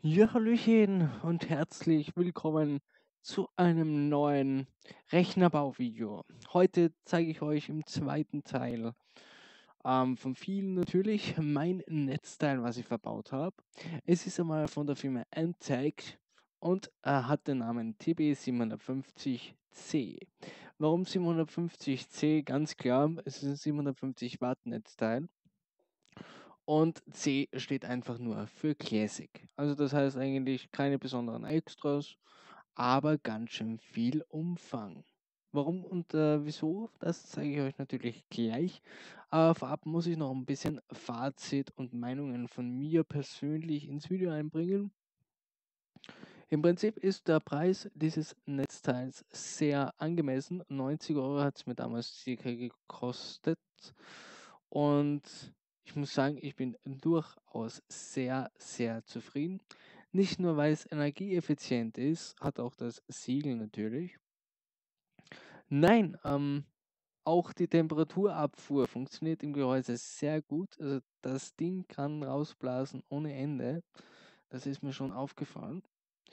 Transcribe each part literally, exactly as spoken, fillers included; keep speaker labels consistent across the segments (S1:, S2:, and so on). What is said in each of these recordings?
S1: Ja, Hallöchen und herzlich willkommen zu einem neuen Rechnerbauvideo. Heute zeige ich euch im zweiten Teil ähm, von vielen natürlich mein Netzteil, was ich verbaut habe. Es ist einmal von der Firma Antec und äh, hat den Namen T B siebenhundertfünfzig C. Warum siebenhundertfünfzig C? Ganz klar, es ist ein siebenhundertfünfzig Watt Netzteil. Und C steht einfach nur für Classic. Also das heißt eigentlich keine besonderen Extras, aber ganz schön viel Umfang. Warum und äh, wieso, das zeige ich euch natürlich gleich. Aber vorab muss ich noch ein bisschen Fazit und Meinungen von mir persönlich ins Video einbringen. Im Prinzip ist der Preis dieses Netzteils sehr angemessen. neunzig Euro hat es mir damals circa gekostet. Und ich muss sagen, ich bin durchaus sehr, sehr zufrieden. Nicht nur, weil es energieeffizient ist, hat auch das Siegel natürlich. Nein, ähm, auch die Temperaturabfuhr funktioniert im Gehäuse sehr gut. Also das Ding kann rausblasen ohne Ende. Das ist mir schon aufgefallen.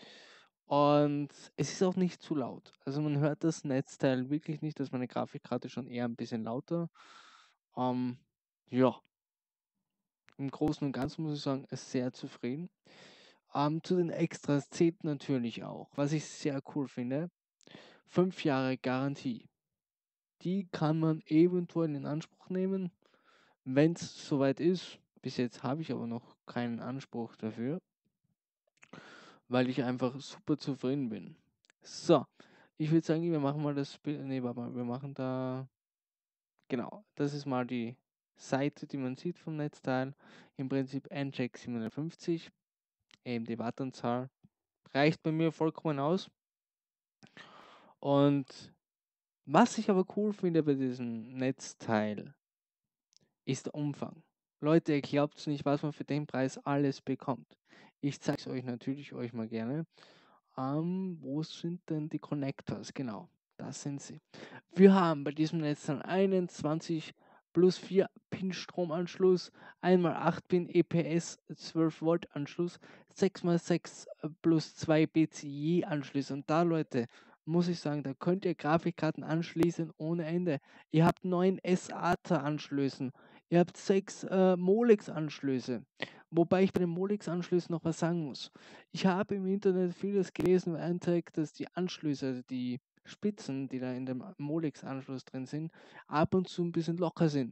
S1: Und es ist auch nicht zu laut. Also man hört das Netzteil wirklich nicht, dass meine Grafikkarte schon eher ein bisschen lauter. Ähm, ja, im Großen und Ganzen muss ich sagen, ist sehr zufrieden. Ähm, zu den Extras zählt natürlich auch, was ich sehr cool finde, fünf Jahre Garantie. Die kann man eventuell in Anspruch nehmen, wenn es soweit ist. Bis jetzt habe ich aber noch keinen Anspruch dafür, weil ich einfach super zufrieden bin. So, ich würde sagen, wir machen mal das Bild. Nee, warte mal, wir machen da. Genau, das ist mal die Seite, die man sieht vom Netzteil. Im Prinzip N J X siebenhundertfünfzig, eben die Wattanzahl. Reicht bei mir vollkommen aus. Und was ich aber cool finde bei diesem Netzteil, ist der Umfang. Leute, ihr glaubt nicht, was man für den Preis alles bekommt. Ich zeige es euch natürlich euch mal gerne. Ähm, wo sind denn die Connectors? Genau, das sind sie. Wir haben bei diesem Netzteil einen zwanzig plus vier Pin Stromanschluss, einmal acht Pin E P S zwölf Volt Anschluss, sechs mal sechs plus zwei B C I Anschlüsse. Und da, Leute, muss ich sagen, da könnt ihr Grafikkarten anschließen ohne Ende. Ihr habt neun S A T A Anschlüssen. Ihr habt sechs äh, Molex-Anschlüsse. Wobei ich bei den Molex-Anschlüssen noch was sagen muss. Ich habe im Internet vieles gelesen über Antec, dass die Anschlüsse, also die Spitzen, die da in dem Molex-Anschluss drin sind, ab und zu ein bisschen locker sind.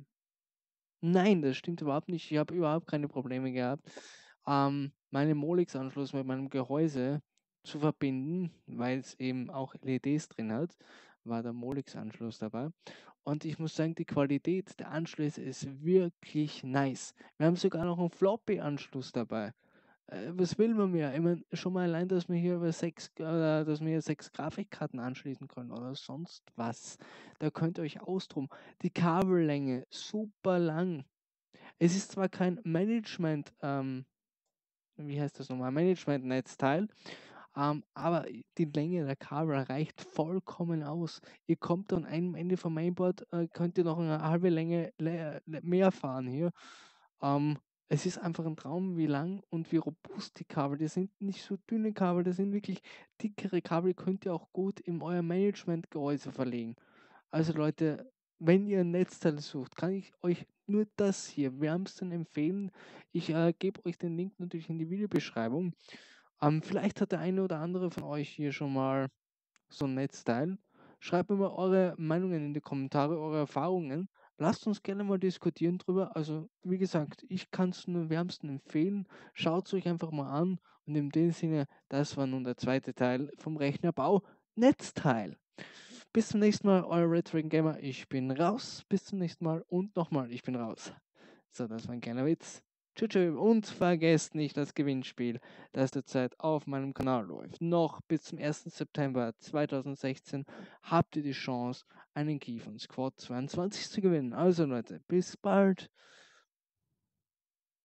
S1: Nein, das stimmt überhaupt nicht. Ich habe überhaupt keine Probleme gehabt, ähm, meinen Molex-Anschluss mit meinem Gehäuse zu verbinden, weil es eben auch L E Ds drin hat, war der Molex-Anschluss dabei. Und ich muss sagen, die Qualität der Anschlüsse ist wirklich nice. Wir haben sogar noch einen Floppy-Anschluss dabei. Äh, was will man mehr? Ich meine, schon mal allein, dass wir hier über sechs, äh, dass wir hier sechs Grafikkarten anschließen können oder sonst was. Da könnt ihr euch austoben. Die Kabellänge, super lang. Es ist zwar kein Management, ähm, wie heißt das nochmal? Management-Netzteil, ähm, aber die Länge der Kabel reicht vollkommen aus. Ihr kommt an einem Ende vom Mainboard, äh, könnt ihr noch eine halbe Länge le- le- mehr fahren hier. Ähm, Es ist einfach ein Traum, wie lang und wie robust die Kabel. Die sind nicht so dünne Kabel, das sind wirklich dickere Kabel, könnt ihr auch gut in euer Management-Gehäuse verlegen. Also Leute, wenn ihr ein Netzteil sucht, kann ich euch nur das hier wärmsten empfehlen. Ich äh, gebe euch den Link natürlich in die Videobeschreibung. Ähm, vielleicht hat der eine oder andere von euch hier schon mal so ein Netzteil. Schreibt mir mal eure Meinungen in die Kommentare, eure Erfahrungen. Lasst uns gerne mal diskutieren drüber. Also, wie gesagt, ich kann es nur wärmsten empfehlen. Schaut es euch einfach mal an. Und in dem Sinne, das war nun der zweite Teil vom Rechnerbau Netzteil. Bis zum nächsten Mal, euer Red Dragon Gamer. Ich bin raus. Bis zum nächsten Mal und nochmal, ich bin raus. So, das war ein kleiner Witz. Tschüss, tschüss. Und vergesst nicht das Gewinnspiel, das derzeit auf meinem Kanal läuft. Noch bis zum ersten September zweitausendsechzehn habt ihr die Chance, einen Key von Squad zweiundzwanzig zu gewinnen. Also Leute, bis bald.